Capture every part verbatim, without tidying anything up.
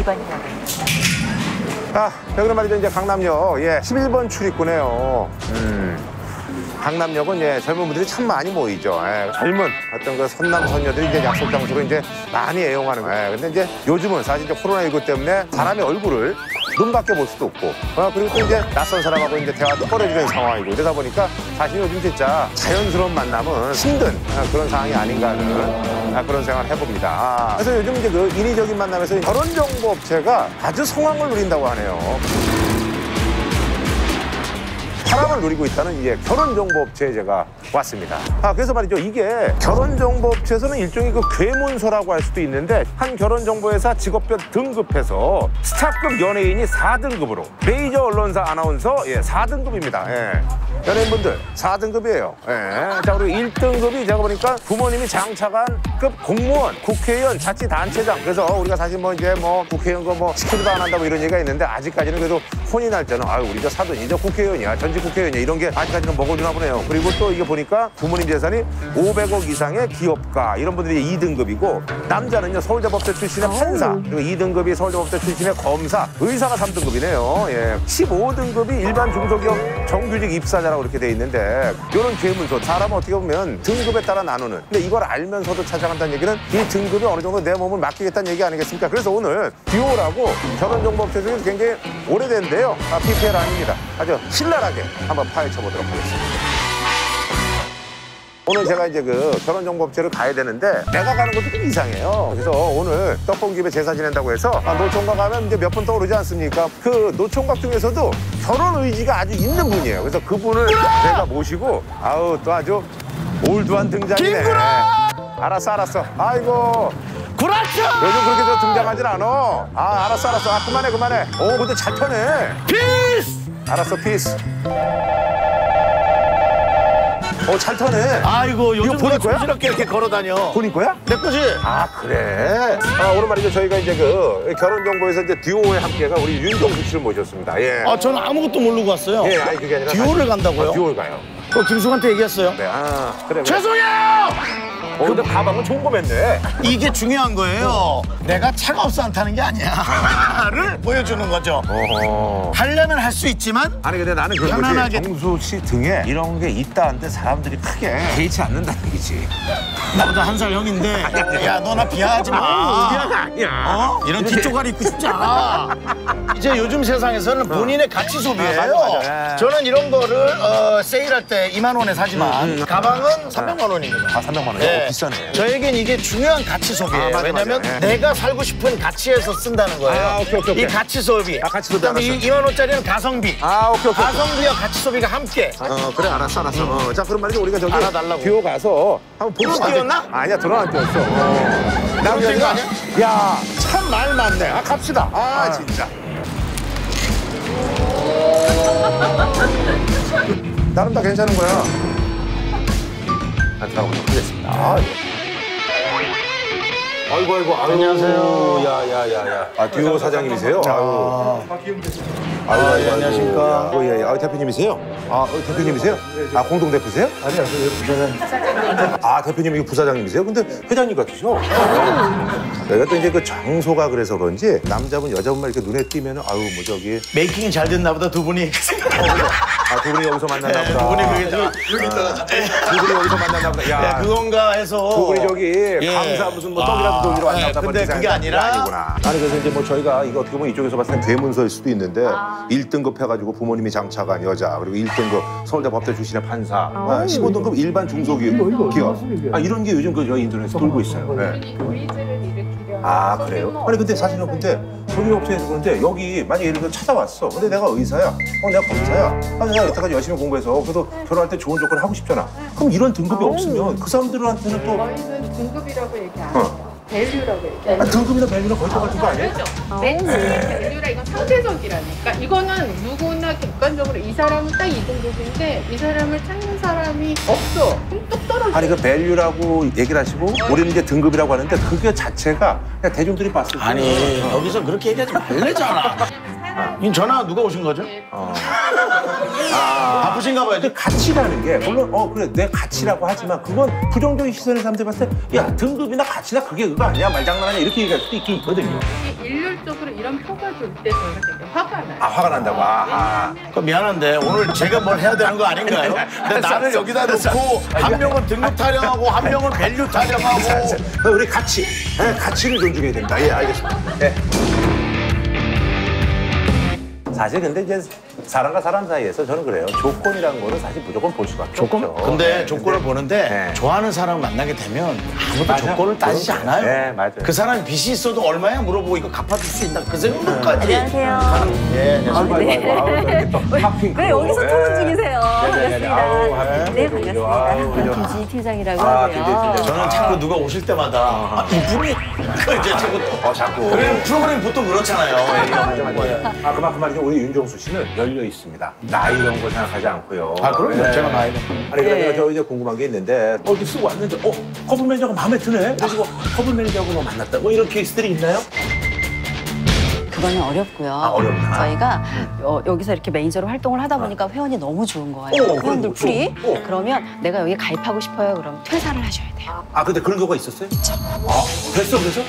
위반이라고 합니다. 아, 여기는 말이죠. 이제 강남역, 예, 십일 번 출입구네요. 음. 강남역은 예, 젊은 분들이 참 많이 모이죠. 예, 젊은 어떤 그 선남 선녀들이 이제 약속 장소로 이제 많이 애용하는 거예요. 근데 이제 요즘은 사실 이제 코로나십구 때문에 사람의 얼굴을 눈밖에 볼 수도 없고, 어, 그리고 또 이제 낯선 사람하고 이제 대화도 꺼려지는 상황이고 이러다 보니까 사실 요즘 진짜 자연스러운 만남은 힘든 그런 상황이 아닌가 하는 그런 생각을 해봅니다. 아, 그래서 요즘 이제 그 인위적인 만남에서 결혼정보업체가 아주 성황을 누린다고 하네요. 사람을 누리고 있다는 이제 결혼정보업체에 제가 왔습니다. 아, 그래서 말이죠. 이게 결혼정보업체에서는 일종의 그 괴문서라고 할 수도 있는데 한 결혼정보회사 직업별 등급해서 스타급 연예인이 사 등급으로 메이저 언론사 아나운서 예, 사 등급입니다. 예. 연예인분들 사 등급이에요. 예. 자, 그리고 일 등급이 제가 보니까 부모님이 장차관급 공무원, 국회의원, 자치단체장. 그래서 우리가 사실 뭐 이제 뭐 국회의원 거 뭐 시키지도 안 한다 뭐 이런 얘기가 있는데 아직까지는 그래도 혼이 날 때는 아유 우리 저 사돈이 저 국회의원이야, 전직 국회의원이야 이런 게 아직까지는 먹어주나 보네요. 그리고 또 이게 보니까 부모님 재산이 오백억 이상의 기업가 이런 분들이 이 등급이고 남자는요 서울대법대 출신의 판사 그리고 이 등급이 서울대법대 출신의 검사, 의사가 삼 등급이네요. 예. 십오 등급이 일반 중소기업 정규직 입사자라고 이렇게 돼 있는데 이런 괴문서 사람은 어떻게 보면 등급에 따라 나누는 근데 이걸 알면서도 찾아간다는 얘기는 이 등급이 어느 정도 내 몸을 맡기겠다는 얘기 아니겠습니까? 그래서 오늘 듀오라고 결혼정보업체 중에 굉장히 오래된데요. 아, 피피엘 아닙니다. 아주 신랄하게 한번 파헤쳐 보도록 하겠습니다. 오늘 제가 이제 그 결혼정보업체를 가야 되는데 내가 가는 것도 좀 이상해요. 그래서 오늘 떡볶이집에 제사 지낸다고 해서 아, 노총각 하면 이제 몇 분 떠오르지 않습니까? 그 노총각 중에서도 결혼 의지가 아주 있는 분이에요. 그래서 그분을 제가 모시고 아우 또 아주 올드한 등장이네. 김구라! 알았어 알았어. 아이고. 구라쳐! 요즘 그렇게 저 등장하진 않아. 아 알았어 알았어. 아 그만해 그만해. 오 근데 잘 터네. 피스! 알았어 피스. 어, 잘 타네. 아이고, 요즘 이거 본인 거야? 촌스럽게 이렇게 걸어다녀. 본인 거야? 내 거지? 아, 그래? 아, 오늘 말이죠. 저희가 이제 그 결혼정보에서 이제 듀오에 함께가 우리 윤종수 씨를 모셨습니다. 예. 아, 저는 아무것도 모르고 왔어요. 예, 아니, 그게 아니라. 듀오를 사실- 간다고요? 아, 듀오를 가요. 그 김숙한테 얘기했어요. 네, 아, 그래. 그래. 죄송해요! 어, 근데 가방은 좋은 거 맸네. 이게 중요한 거예요. 내가 차가 없어 안 타는 게 아니야.를 보여주는 거죠. 어허. 하려면 할 수 있지만 아니, 근데 나는 그런 편안하게. 거지. 정수 씨 등에 이런 게 있다는데 사람들이 크게 개의치 않는다는 얘기지. 나보다 한 살 형인데 야, 너 나 비하하지 마. 미안가 아니야. 어? 이런 뒷조가리 입고 싶지 않아. 이제 요즘 세상에서는 본인의 가치 소비예요. 아, 맞아, 맞아. 예. 저는 이런 거를 어, 세일할 때 이만 원에 사지만 음, 음. 가방은 삼백만 원입니다. 아, 삼백만 원. 네. 어, 비싸네. 저에겐 이게 중요한 가치 소비예요. 아, 맞아, 왜냐면 맞아. 예. 내가 살고 싶은 가치에서 쓴다는 거예요. 아, 오케이, 오케이, 오케이. 이 가치 소비. 아, 가치 소비 그다음에 알았어. 이 이만 원짜리는 가성비. 아, 오케이, 오케이. 가성비와 가치 소비가 함께. 어 그래 알았어 알았어. 어, 자 그럼 말이죠 우리가 저기 알아달라고. 듀오 가서 한번 보고 드론 띄웠나? 아니야 드론 안 띄웠어. 어. 나 띄운 거 아니야? 야참 말 많네. 아 갑시다. 아, 아. 진짜. 나름 다 괜찮은 거야. 안 들어가도록 하겠습니다. 아, 예. 아이고 아이고 아유, 안녕하세요. 야야야야. 아 듀오 사장님이세요? 아유. 아유, 아유, 아유, 안녕하십니까. 야. 어, 예, 예. 아, 대표님이세요? 아, 어, 대표님이세요? 아, 공동 대표세요? 아니요, 부사장. 아, 대표님 이거 부사장님이세요? 근데 회장님 같으셔. 내가 또 이제 그 장소가 그래서 그런지 남자분 여자분만 이렇게 눈에 띄면은 아유 뭐 저기 메이킹이 잘 됐나 보다 두 분이. 아, 두 분이 여기서 만났나 보다. 두 분이 그게 저 여기 있다가 두 분이 여기서 만났나 보다. 야, 네, 그건가 해서. 두 분이 저기 예. 감사 무슨 뭐 떡이라도 돌리러 왔나 보다. 네, 근데 뭐 그게 아니라. 아니구나. 아니 그래서 이제 뭐 저희가 이거 어떻게 보면 이쪽에서 봤을 때 괴문서일 수도 있는데 아. 일 등급 해가지고 부모님이 장차관 여자 그리고 일 등급 서울대 법대 출신의 판사 아, 십오 등급 일반 중소기업 이거, 이거 기업 무슨 아, 이런 게 요즘 그 저희 인터넷에 돌고 있어요. 네. 이 노이즈를 일으키려 아 그래요? 아니 근데 사실은 근데 저희 업체에서 그런데 여기 만약 예를 들어 찾아왔어. 근데 내가 의사야. 어 내가 검사야. 아 내가 여태까지 열심히 공부해서 그래도 결혼할 때 좋은 조건 하고 싶잖아. 그럼 이런 등급이 없으면 그 사람들한테는 또 저희는 등급이라고 얘기 안 어. 해요. 밸류라고 얘기해요. 아, 등급이나 밸류나 거의 똑같은 거 아니에요? 그렇죠. 맨 밸류라 이건 상대적이라니까. 이거는 누구나 객관적으로 이 사람은 딱 이 등급인데 이 사람을 찾는 사람이 없어. 그럼 뚝 떨어져. 아니 그 밸류라고 얘기를 하시고 우리는 이제 등급이라고 하는데 그게 자체가 그냥 대중들이 봤을 때 아니, 여기서 그렇게 얘기하지 말래잖아. 사람이 이 전화 누가 오신 거죠? 어. 바쁘신가 봐요. 근데 가치라는 게 물론 어 그래 내 가치라고 하지만 그건 부정적인 시선의 사람들 봤을 때 야 등급이나 가치나 그게 그거 아니야 말장난하냐 이렇게 얘기할 수도 있긴 있거든요. 일률적으로 이런 표가 돌 때 저희가 되게 화가 나요. 아 화가 난다고. 아. 그 미안한데 오늘 제가 뭘 해야 되는 거 아닌가요? 근데 나를 여기다 놓고 한 명은 등급 타령하고 한 명은 밸류 타령하고. 우리 가치, 네, 가치를 존중해야 된다. 예, 알겠습니다. 네. 사실 근데 이제 사람과 사람 사이에서 저는 그래요. 조건이라는 거는 사실 무조건 볼 수밖에 조건? 없죠. 근데 조건을 보는데 네. 좋아하는 사람을 만나게 되면 아무도 맞아. 조건을 따지지 그런 않아요. 네, 맞아요. 그 사람이 빚이 있어도 얼마야 물어보고 이거 갚아줄 수 있나 그 생각까지. 안녕하세요. 가는- 예, 안녕하세요. 아, 네. 아우, 이렇게 또 핫핑크로. 왜 여기서 예. 토론 중이세요? 네네네. 아우, 반갑습니다. 네, 핫핑크로. 아우, 반갑습니다. 그죠. 김지 팀장이라고 아, 하고요. 김지 팀장. 저는 자꾸 누가 오실 때마다 아, 이분이 그 이제 자꾸 어, 자꾸. 그래 프로그램 보통 그렇잖아요. 예, 맞아, 맞아. 아, 그만큼 말이죠. 우리 윤정수 씨는 열려 있습니다. 나이 이런 거 생각하지 않고요. 아, 그럼요. 네. 제가 나이는. 아니, 그러니까 네. 저 이제 궁금한 게 있는데, 어, 이렇게 쓰고 왔는데, 어, 커플 매니저가 마음에 드네? 그래서 커플 매니저하고 뭐 만났다. 뭐 이런 케이스들이 있나요? 그거는 어렵고요. 아, 어렵구나. 저희가 어, 여기서 이렇게 매니저로 활동을 하다 보니까 회원이 너무 좋은 거예요. 어, 회원들 그럼, 풀이. 어. 그러면 내가 여기 가입하고 싶어요. 그럼 퇴사를 하셔야 돼요. 아, 근데 그런 경우가 있었어요? 아, 됐어, 그래서?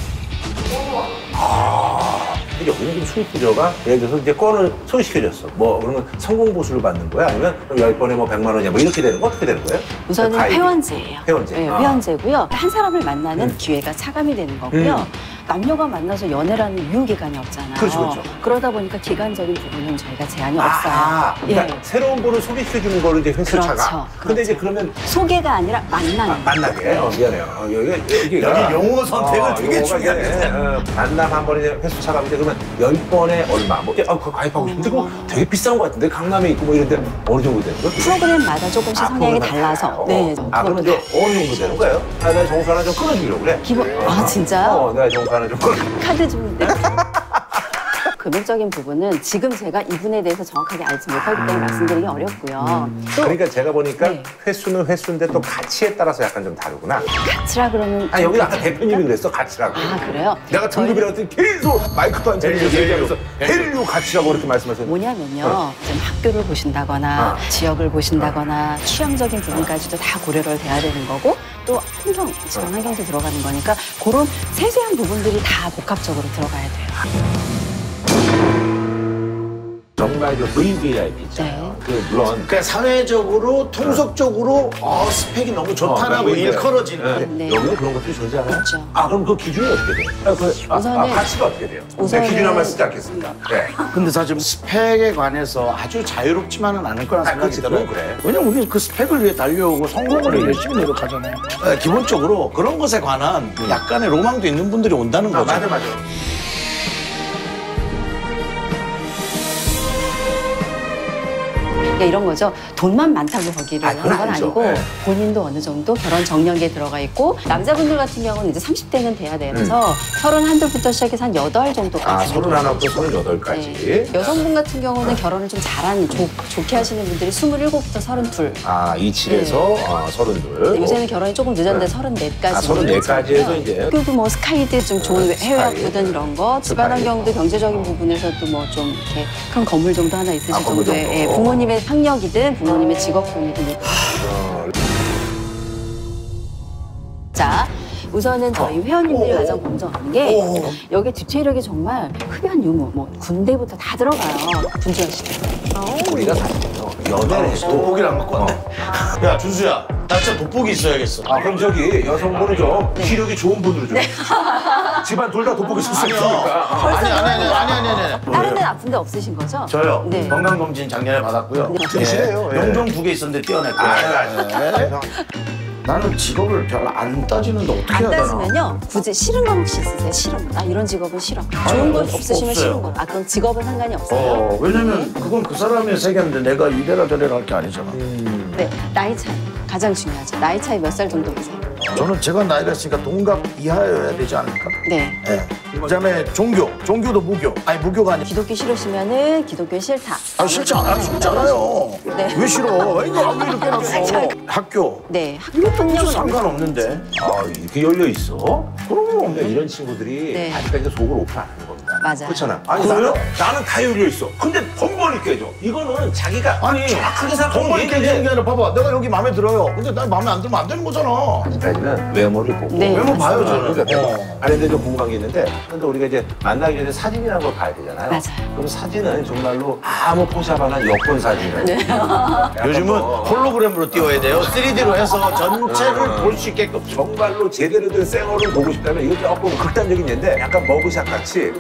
아, 이제 원금 수입 부저가 예를 들어서 이제 건을 소개시켜줬어. 뭐, 그러면 성공 보수를 받는 거야? 아니면 열 번에 뭐 백만 원이야? 뭐 이렇게 되는 거? 어떻게 되는 거예요? 우선은 가입이? 회원제예요. 회원제. 네, 아. 회원제고요. 한 사람을 만나는 음. 기회가 차감이 되는 거고요. 음. 남녀가 만나서 연애라는 유효 기간이 없잖아요. 그렇죠, 그렇죠. 그러다 보니까 기간적인 부분은 저희가 제한이 아, 없어요. 그러니까 예. 새로운 분을 소개시켜주는 거를 이제 횟수 그렇죠, 차가. 근데 이제 그렇죠. 그러면 소개가 아니라 만나는 아, 만나게. 어, 미안해요. 어, 여기, 여기가. 여기 용어 선택을 되게 용어가 중요하게 이제, 어, 만남 한 번에 횟수 차가면 그러면 열 번에 얼마. 뭐, 아, 그거 가입하고 싶은데 그거 되게 비싼 거 같은데 강남에 있고 뭐 이런데 어느 정도 되는 거예요? 프로그램마다 조금씩 아, 성향이 프로그램마다 달라서. 달라요. 네. 아, 그럼 이제 어느 정도 되는 거예요? 아, 내가 정수 하나 좀 끊어주려고 그래. 기본. 아, 진짜요? 어, 내가 정수 하나 좀 끊어주려고. 카드 좀. 네. 금액적인 부분은 지금 제가 이분에 대해서 정확하게 알지 못하기 때문에 말씀드리기 어렵고요. 또 그러니까 제가 보니까 네. 횟수는 횟수인데 또 가치에 따라서 약간 좀 다르구나. 가치라 그러면 아, 여기 아까 대표님이 그랬어, 가치라고. 아, 그래요? 내가 등급이라고 했더니 계속 마이크도 안 차리고 밸류, 얘기하면서 밸류. 밸류 가치라고 그렇게 말씀하셨는데. 뭐냐면요. 좀 학교를 보신다거나 어. 지역을 보신다거나 취향적인 부분까지도 다 고려를 돼야 되는 거고 또 환경, 지방 환경도 들어가는 거니까 그런 세세한 부분들이 다 복합적으로 들어가야 돼요. 정말 그 브이브이아이피 있잖아요. 그 물론 그러니까 사회적으로 통속적으로 어, 스펙이 너무 좋다라고 어, 일컬어지는. 네. 여기도 그런 것들이 존재하나요? 그렇죠. 아, 그럼 그 기준이 어떻게 돼요? 아, 그, 아, 우선은- 아, 가치가 어떻게 돼요? 우선은- 네, 기준 한번 쓰지 않겠습니다. 네. 근데 사실 스펙에 관해서 아주 자유롭지만은 않을 거란 아, 생각이 그렇지, 들어요. 그건 그래. 왜냐면 우리는 그 스펙을 위해 달려오고 성공을 위해 열심히 노력하잖아요. 네, 기본적으로 그런 것에 관한 약간의 로망도 있는 분들이 온다는 아, 거죠. 맞아, 맞아. 그러니까 이런 거죠. 돈만 많다고 거기를 아, 하는 그건 건 아니죠. 아니고 네. 본인도 어느 정도 결혼 정년기에 들어가 있고 남자분들 같은 경우는 이제 삼십 대는 돼야 돼서 서른한둘부터 시작해서 한 여덟 정도까지. 아, 서른하나부터 서른여덟까지. 네. 여성분 같은 경우는 결혼을 좀 잘한 좋, 좋게 하시는 분들이 스물일곱부터 서른둘. 아, 이십칠에서 어, 서른둘. 근데 요새는 결혼이 조금 늦었는데 네. 서른넷까지. 아, 서른네까지 해서 이제. 학교도 뭐 스카이드 좀 좋은 네, 해외 스카이. 학교든 이런 거, 집안 스카이. 환경도 경제적인 부분에서도 뭐 좀 이렇게 큰 건물 정도 하나 있으실 아, 건물 정도의 정도. 예, 부모님의 학력이든 부모님의 직업군이든. 어, 자, 우선은 저희 회원님들이 가장 먼저 아는 게 오. 여기 뒤태력이 정말 흡연 유무, 뭐 군대부터 다 들어가요. 군주하시고. 우리가 사실요 연애를 해도 돋보기를 안 갖고 왔네. 야, 준수야. 나 진짜 돋보기 있어야겠어. 아, 그럼 저기 여성분은 좀 기력이 좋은 분으로 좀. 집안 둘 다 돋보기 쓸 수 아니요. 있으니까. 아니, 아니, 아니, 아니, 아니, 아니. 다른 데는 아픈 데 없으신 거죠? 저요. 네. 건강검진 작년에 받았고요. 네. 드시네요. 예. 용종 두 개 있었는데 떼어냈고요. 아, 아, 네. 나는 직업을 별로 안 따지는데 어떻게 해야 안 되나? 따지면요. 굳이 싫은 건 혹시 있으세요? 싫은 거. 아, 이런 직업은 싫어. 좋은 건 없- 없으시면 없어요. 싫은 거. 아, 그럼 직업은 상관이 없어요? 어, 왜냐면 그건 그 사람의 세계인데 내가 이래라 저래라 할 게 아니잖아. 네. 나이 차이. 가장 중요하죠. 나이 차이 몇 살 정도 되세요? 저는 제가 나이가 있으니까 동갑 이하여야 되지 않을까? 네. 네. 그다음에 종교, 종교도 무교. 아니 무교가 아니. 기독교 싫으시면은 기독교 싫다. 아 싫지 않아, 싫잖아요. 네. 왜 싫어? 이거 왜 이렇게 해놨어? 학교. 네. 학교 폭력은 상관없는데. 아, 이렇게 열려 있어? 그럼. 근데 이런 친구들이 네. 아직까지 속을 오픈 안 하는 겁니다. 맞아요. 그렇잖아. 아니 나는 나는 다 열려 있어. 근데 번번이 깨져. 이거는 자기가 아니 정확하게 생각하고 번번이 깨지는 게 아니라 봐봐. 내가 여기 마음에 들어요. 근데 난 마음에 안 들면 안 되는 거잖아. 아직까지는 외모를 보고 네, 외모 봐요 저는. 그러니까 어. 아니 근데 좀 궁금한 게 있는데 근데 우리가 이제 만나기 전에 사진이라는 걸 봐야 되잖아요. 맞아요. 그럼 사진은 정말로 아무 포샵 안 한 여권 사진이에요. 네. 요즘은 홀로그램으로 띄워야 돼요. 쓰리디로 해서 전체를 볼 수 있게끔. 정말로 제대로 된 생얼을 보고 싶다면 이거 조금 극단적인 예인데 약간 머그샷 같이.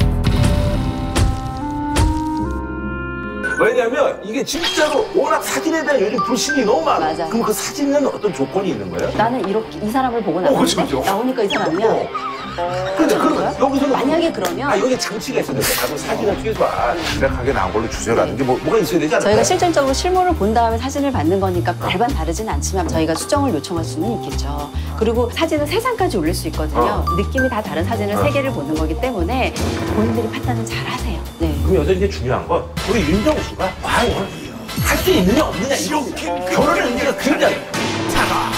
왜냐면 이게 진짜로 워낙 사진에 대한 요즘 불신이 너무 많아. 맞아. 그럼 그 사진에는 어떤 조건이 있는 거예요? 나는 이렇게 이 사람을 보고 어, 나왔는데 그렇죠. 나오니까 이 사람이야. 어. 근데 그러면 여기서는 만약에 그러면 아 여기 장치가 있어야 돼. 아, 사진을 최소한 명확하게 나온 걸로 주세요라든지 뭐 뭐가 있어야 되지 않나요? 저희가 실질적으로 실물을 본 다음에 사진을 받는 거니까 별반 다르진 않지만 저희가 수정을 요청할 수는 있겠죠. 그리고 사진은 세 장까지 올릴 수 있거든요. 어. 느낌이 다 다른 사진을 세 개를 보는 거기 때문에 본인들이 판단은 잘 하세요. 네. 그럼 여기서 이제 중요한 건 우리 윤정수가 과연 할 수 있느냐 없느냐 이렇게 결혼의 의미가 굉장히 차가.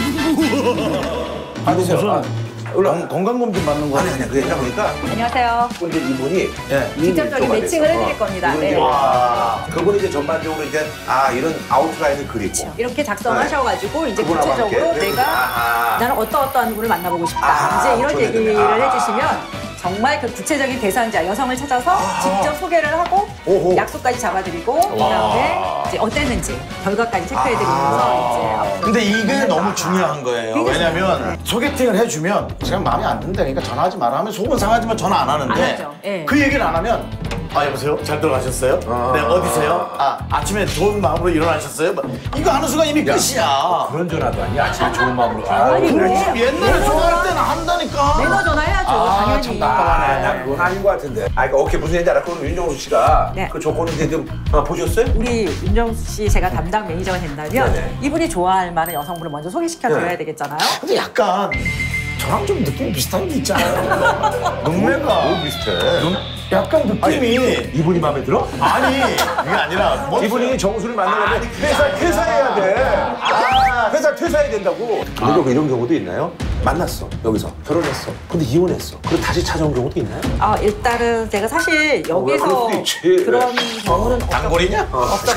아니 무슨 올라 건강검진 받는 거 아니 아니 그게 아니라 보니까 안녕하세요. 근데 이분이 예. 직접적인 매칭을 해드릴 겁니다. 이분이 이제 네. 와 그분이 이제 전반적으로 이제 아 이런 아웃라인을 그리고 이렇게 작성하셔가지고 이제 그분하고 구체적으로 함께 내가 아하. 나는 어떤 어떠한 분을 만나보고 싶다. 아하, 이제 이런 좋네, 얘기를 좋네. 아하. 해주시면 정말 그 구체적인 대상자 여성을 찾아서 직접 소개를 하고 오호. 약속까지 잡아드리고 그다음에 이제 어땠는지 결과까지 체크해드리면서 이제 근데 이게 너무 중요한 거예요. 되게 왜냐면 소개팅을 해주면 제가 마음에 안 든다니까 전화하지 마라 하면 속은 상하지만 전화 안 하는데 안 하죠. 예. 그 얘기를 안 하면 아 여보세요? 잘 들어가셨어요? 아. 네 어디세요? 아 아침에 좋은 마음으로 일어나셨어요? 막 이거 하는 순간 이미 끝이야. 그런 전화도 아니야 아침에 좋은 마음으로 아, 아니, 그래. 왜? 그렇지 옛날에 좋아할 때는 한다니까. 매너 전화해야죠. 아, 당연히. 참 답답하네. 나 그건 아닌 것 같은데. 아, 그러니까 오케이 무슨 얘기인지 알아. 그럼 윤정수 씨가 네. 그 조건을 이제 좀 어, 보셨어요? 우리 윤정수 씨 제가 담당 매니저가 된다면 네네. 이분이 좋아할 만한 여성분을 먼저 소개시켜드려야 네. 되겠잖아요. 근데 약간 저랑 좀 느낌이 비슷한 게 있잖아요. 눈매가 너무 비슷해. 약간 느낌이 이분이 마음에 들어? 아니 그게 아니라 뭐 이분이 정수를 만나려면 회사 퇴사해야 돼. 아, 회사 퇴사해야 된다고. 그리고 이런 경우도 있나요? 만났어 여기서 결혼했어. 근데 이혼했어. 그리고 다시 찾아온 경우도 있나요? 아 일단은 제가 사실 어, 왜 여기서 그럴 수도 있지. 그런 경우는 없- 단골이냐?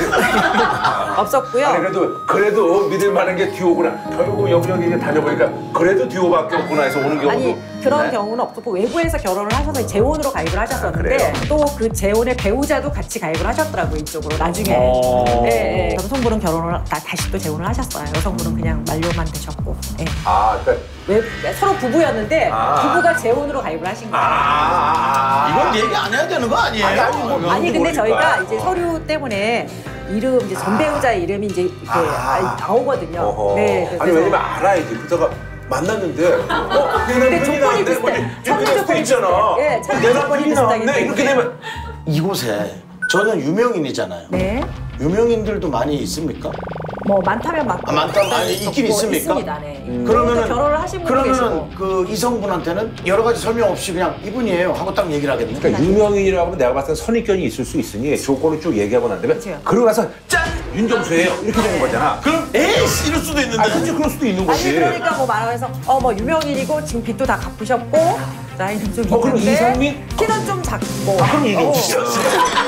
없었고요. 아니 그래도 그래도 믿을 만한 게 듀오구나. 결국 여기저기 이제 다녀보니까 그래도 듀오밖에 없구나 해서 오는 경우도. 아니 그런 네? 경우는 없었고 외부에서 결혼을 하셔서 재혼으로 가입을 하셨었는데 그래요? 또 그 재혼의 배우자도 같이 가입을 하셨더라고요 이쪽으로 나중에. 어. 네, 네. 남성분은 결혼을 다, 다시 또 재혼을 하셨어요. 여성분은 그냥 만료만 되셨고. 네. 아, 그러니까 외, 서로 부부였는데 아. 부부가 재혼으로 가입을 하신 거예요. 아, 이건 얘기 안 해야 되는 거 아니에요? 아니, 아니, 뭐, 아니 근데 모르니까. 저희가 이제 서류 때문에 이름 이제 전 배우자의 이름이 이제 이렇게 아. 나오거든요. 어허. 네. 그래서 아니 왜냐면 알아야지. 그러다가 만났는데 어? 내 근데 남편이 조건이 나왔네. 비슷해. 뭐 이렇게 참여 될 수도 조건이 있잖아. 비슷해. 예, 참여 내 조건이 남편이 나왔네. 비슷하기 이렇게 때문에. 되면 이곳에 저는 유명인이잖아요. 네. 유명인들도 많이 있습니까? 뭐 많다면 많고 아, 많다면 많이 있긴 뭐 있습니까? 있습니다. 네. 그러면은 또 결혼을 하신 분도 그러면은 계시고. 그 이성분한테는 여러 가지 설명 없이 그냥 이분이에요 하고 딱 얘기를 하겠네. 그러니까 유명인이라고 하면 내가 봤을 때 선입견이 있을 수 있으니 조건을 쭉 얘기하고 난 다음에 그렇죠. 그러고 나서 짠! 윤정수예요. 이렇게 되는 거잖아. 그럼 에이씨 이럴 수도 있는데. 아, 진짜 그럴 수도 있는 아니 거지. 그러니까 뭐 말하면서 어 뭐 유명인이고 지금 빚도 다 갚으셨고 나이는 좀 어, 그럼 있는데 이성민? 키는 좀 작고 아, 그럼 이정수 씨였어.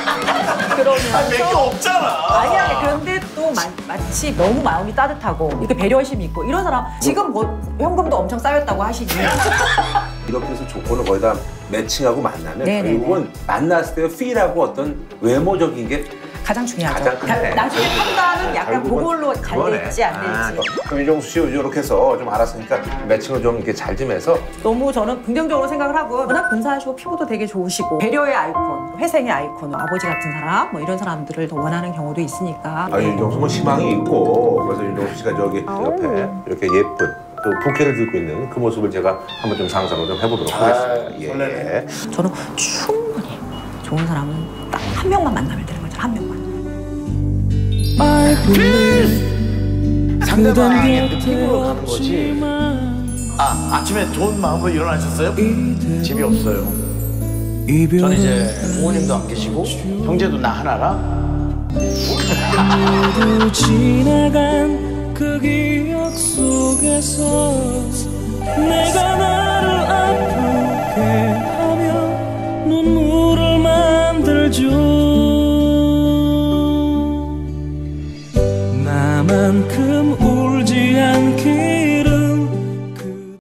아니 몇 개 그러면서 없잖아. 아니 아니 그런데 또 마, 마치 너무 마음이 따뜻하고 이렇게 배려심이 있고 이런 사람 지금 뭐 현금도 엄청 쌓였다고 하시니 이렇게 해서 조건을 거의 다 매칭하고 만나면 네네네. 결국은 만났을 때 필하고 어떤 외모적인 게 가장 중요하죠. 가장 크네. 나, 나중에 판단은 약간 결국은 그걸로 잘 그거네. 될지 안 아, 될지. 그럼 윤정수 씨 이렇게 해서 좀 알았으니까 매칭을 좀 이렇게 잘 좀 해서 너무 저는 긍정적으로 생각을 하고 워낙 근사하시고 피부도 되게 좋으시고 배려의 아이콘, 회생의 아이콘, 아버지 같은 사람 뭐 이런 사람들을 더 원하는 경우도 있으니까. 아, 윤정수는 희망이 있고 그래서 윤정수 씨가 저기 옆에 이렇게 예쁜 또 부케를 들고 있는 그 모습을 제가 한번 좀 상상을 좀 해보도록 하겠습니다. 예. 설레네. 저는 충분히 좋은 사람은 딱 한 명만 만나면 되는 거죠. 한 명만. 상대방의 느낌으로 가는 거지. 아 아침에 좋은 마음으로 일어나셨어요? 집이 없어요. 저는 이제 부모님도 안 계시고 형제도 나 하나라. 모두 지나간 그 기억 속에서 내가 나